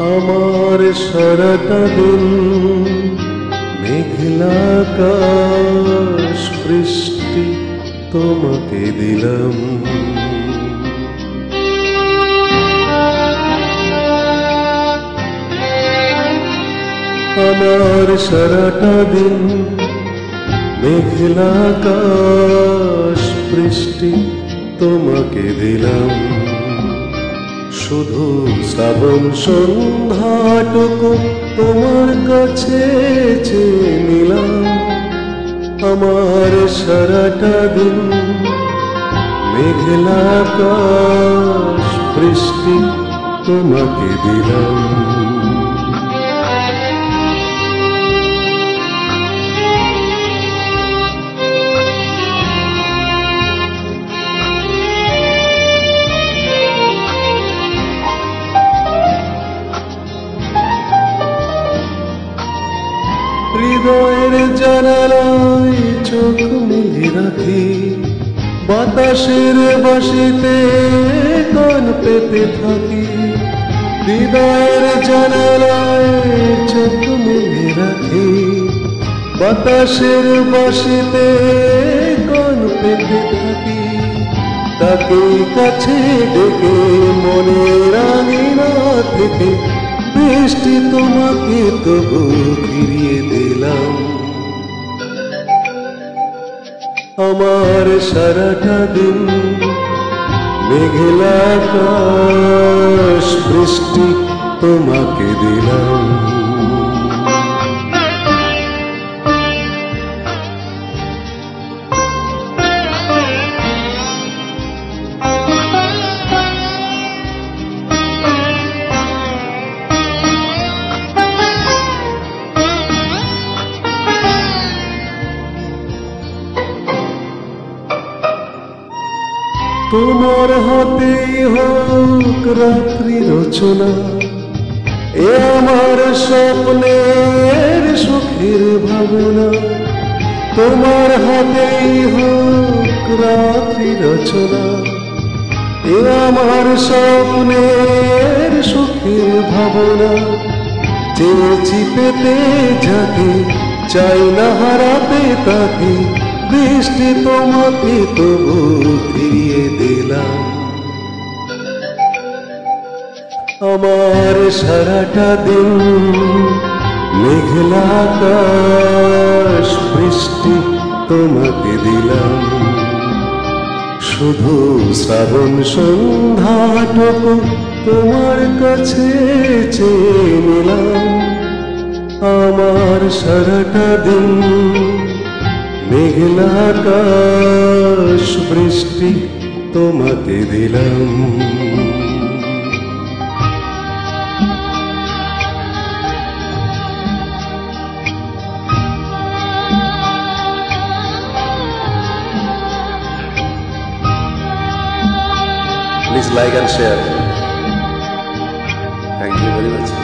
আমার সারাটা দিন মেঘলা আকাশ বৃষ্টি তোমাকে দিলাম। আমার সারাটা দিন মেঘলা আকাশ বৃষ্টি তোমাকে দিলাম। শুধু শ্রাবণ সন্ধ্যাটুকু তোমার কাছে চেয়ে নিলাম। আমার সারাটা দিন মেঘলা আকাশ বৃষ্টি তোমাকে দিলাম। হৃদয়ের জানালায় চোখ মেলে রাখি, বাতাসের বাঁশিতে কান পেতে থাকি। হৃদয়ের জানালায় চোখ মেলে রাখি, বাতাসের বাঁশিতে কান পেতে থাকি। তাকে কাছে ডেকে মনের আঙিনা থেকে বৃষ্টি তোমাকে তবু ফিরিয়ে দিলাম। আমার সারাটা দিন মেঘলা আকাশ বৃষ্টি তোমাকে দিলাম। তোমার হাতেই হোক রাত্রি রচনা, এ আমার স্বপ্নের সুখের ভাবনা। তোমার হাতেই হোক রাত্রি রচনা, এ আমার স্বপ্নের সুখের ভাবনা। চেয়েছি পেতে যাকে, চাই না হারাতে তাকে, বৃষ্টি তোমাকে তবু ফিরিয়ে দিলাম। আমার সারাটা দিন মেঘলা আকাশ বৃষ্টি তোমাকে দিলাম। শুধু শ্রাবণ সন্ধ্যাটুকু তোমার কাছে চেয়ে নিলাম। আমার সারাটা দিন মেঘলা আকাশ বৃষ্টি তোমাকে দিলাম। Please like and share. Thank you very much.